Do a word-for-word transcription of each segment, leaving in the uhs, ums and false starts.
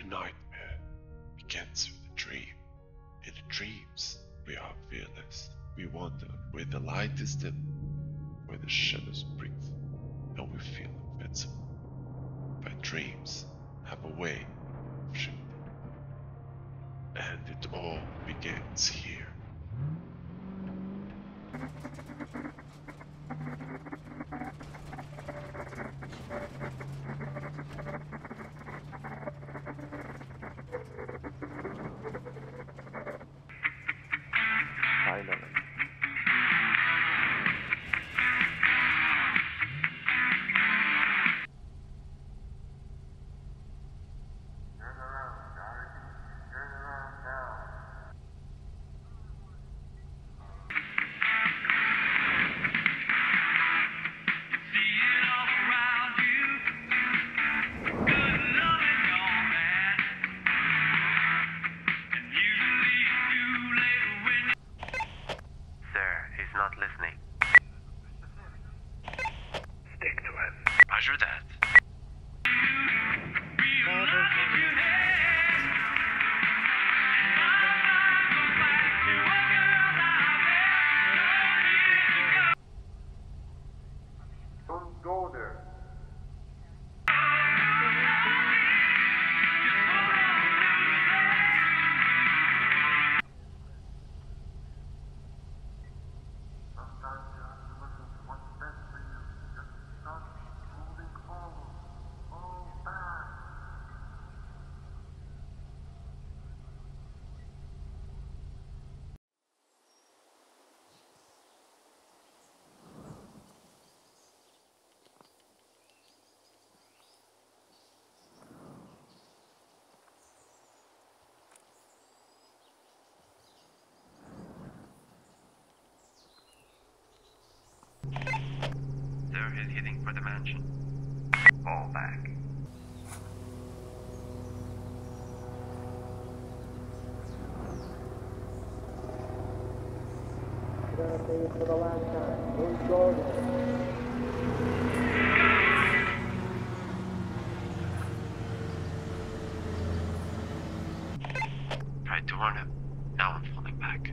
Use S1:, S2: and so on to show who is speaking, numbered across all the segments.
S1: A nightmare begins with a dream. In the dreams, we are fearless. We wander where the light is dim, where the shadows breathe, and we feel invincible. But dreams have a way of shifting. And it all begins here. Finally.
S2: Not listening.
S1: Stick to him.
S2: Roger that.
S3: Don't go there. Sometimes you have to listen to what's best for you. Just stop moving forward. Fall back.
S2: There he's heading for the mansion. Fall back.
S3: I'm gonna say it for the last time. Don't go there.
S2: Tried to warn him. Now I'm falling back.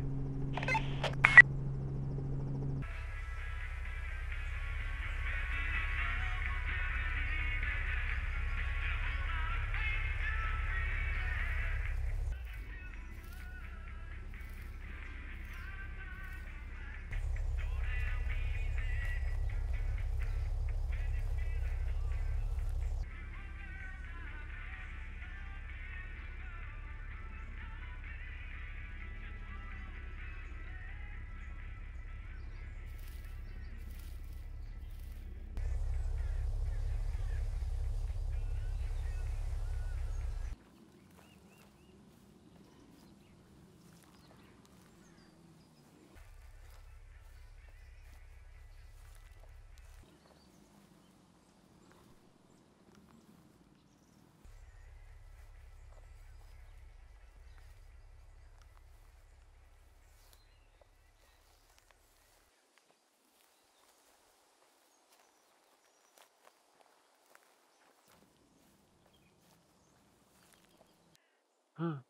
S1: Huh.